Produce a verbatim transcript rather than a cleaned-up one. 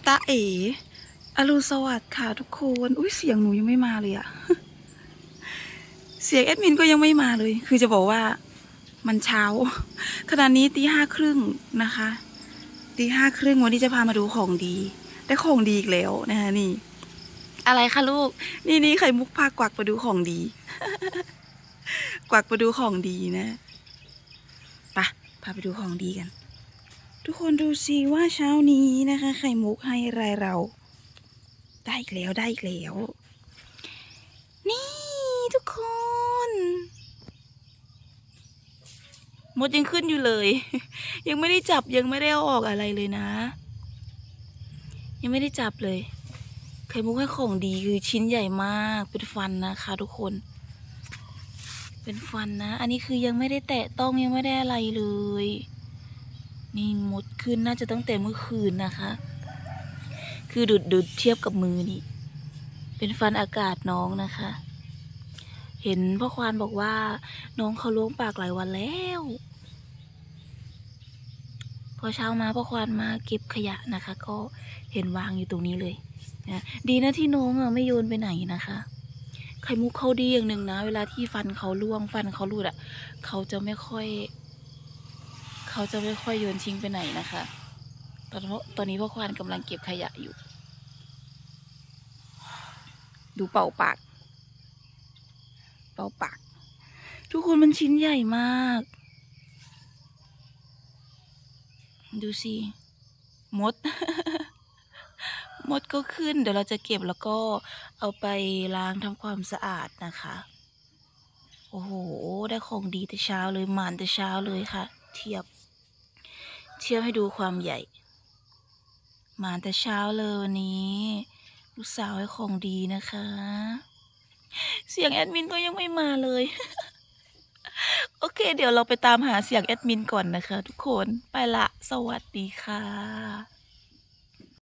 ตาเอ๋อรุณสวัสดิ์ค่ะทุกคนอุ้ยเสียงหนูยังไม่มาเลยอะเสียงแอดมินก็ยังไม่มาเลยคือจะบอกว่ามันเช้าขณะนี้ตีห้าครึ่งนะคะตีห้าครึ่งวันนี้จะพามาดูของดีได้ของดีอีกแล้วนะคะนี่อะไรคะลูกนี่นี่ไข่มุกพากวักไปดูของดี กวักไปดูของดีนะไปพาไปดูของดีกันทุกคนดูสิว่าเช้านี้นะคะไข่มุกให้อะไรเราได้อีกแล้วได้อีกแล้วนี่ทุกคนมดยังขึ้นอยู่เลย ยังไม่ได้จับยังไม่ได้เอาออกอะไรเลยนะยังไม่ได้จับเลยไข่มุกให้ของดีคือชิ้นใหญ่มากเป็นฟันนะคะทุกคนเป็นฟันนะอันนี้คือยังไม่ได้แตะต้องยังไม่ได้อะไรเลยนี่มดขึ้นน่าจะตั้งแต่เมื่อคืนนะคะคือดูดดูดเทียบกับมือนี่เป็นฟันอากาศน้องนะคะเห็นพ่อควานบอกว่าน้องเขาล้วงปากหลายวันแล้วพอเช้ามาพ่อควานมาเก็บขยะนะคะก็เห็นวางอยู่ตรงนี้เลยนะดีนะที่น้องอ่ะไม่โยนไปไหนนะคะไข่มุกเขาดีอย่างหนึ่งนะเวลาที่ฟันเขาล่วงฟันเขาหลุดอ่ะเขาจะไม่ค่อยเขาจะไม่ค่อยโยนทิ้งไปไหนนะคะตอนตอนนี้พ่อควานกำลังเก็บขยะอยู่ดูเป่าปากเป่าปากทุกคนมันชิ้นใหญ่มากดูสิมด มดก็ขึ้นเดี๋ยวเราจะเก็บแล้วก็เอาไปล้างทำความสะอาดนะคะโอ้โหได้ของดีแต่เช้าเลยหมานแต่เช้าเลยค่ะเทียบเทียบให้ดูความใหญ่หมานแต่เช้าเลยวันนี้ลูกสาวให้ของดีนะคะเสียงแอดมินก็ยังไม่มาเลย โอเคเดี๋ยวเราไปตามหาเสียงแอดมินก่อนนะคะทุกคนไปละสวัสดีค่ะ